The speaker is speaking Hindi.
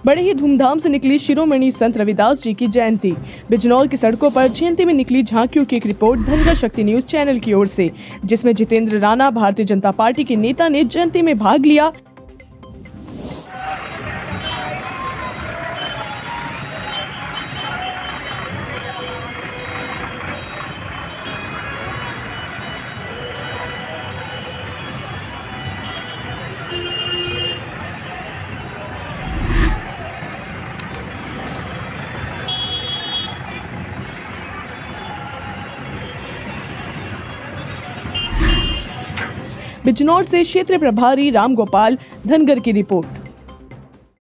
बड़े ही धूमधाम से निकली शिरोमणि संत रविदास जी की जयंती। बिजनौर की सड़कों पर जयंती में निकली झांकियों की एक रिपोर्ट धनगर शक्ति न्यूज चैनल की ओर से, जिसमें जितेंद्र राणा भारतीय जनता पार्टी के नेता ने जयंती में भाग लिया। बिजनौर से क्षेत्र प्रभारी राम गोपाल धनगर की रिपोर्ट।